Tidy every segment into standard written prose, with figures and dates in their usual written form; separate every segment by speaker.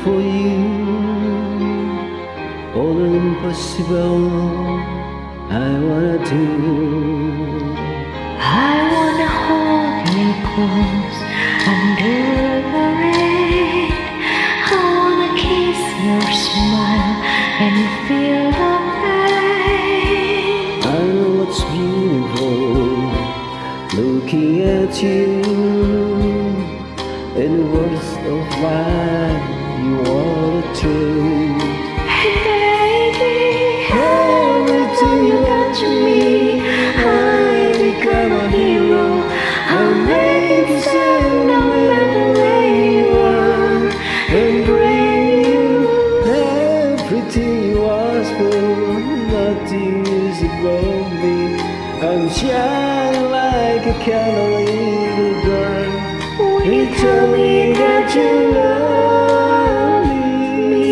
Speaker 1: for you. All the impossible I wanna do.
Speaker 2: I wanna hold you close under the rain. I wanna kiss your smile and feel the pain.
Speaker 1: I know what's beautiful looking at you. In the words of life, you are the truth.
Speaker 2: And baby, everything you touch me, I become a hero. I'll make you sad no matter where you are,
Speaker 1: And bring you everything you ask for. Nothing is above me. I'm shining like a candle in the dark. You tell me that you love me.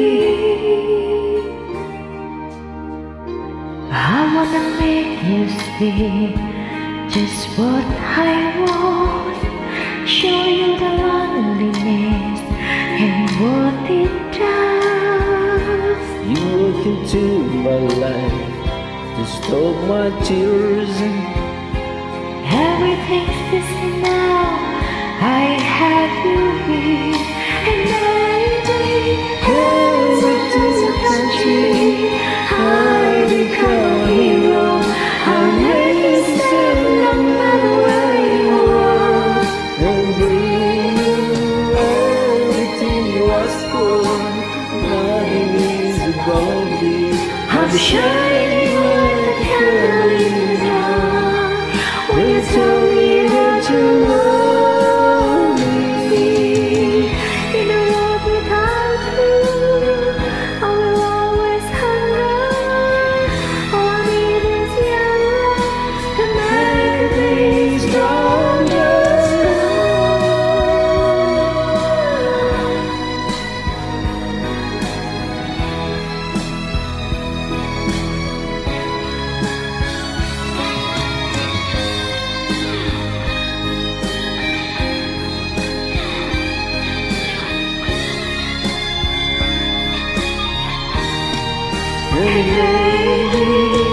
Speaker 2: I wanna make you see just what I want. Show you the loneliness and what it does.
Speaker 1: You look into my life to stop my tears.
Speaker 2: Everything's easy now, I have you here. And baby, everything you touch me, I become a hero. I'll make you sad no matter where you are.
Speaker 1: And bring you everything you ask for. Nothing is above me.
Speaker 2: I'm shining like a candle in the dark. When you tell me that you love me, in a world without you, I will always hunger. All I need is your love to make things stronger.
Speaker 1: And baby,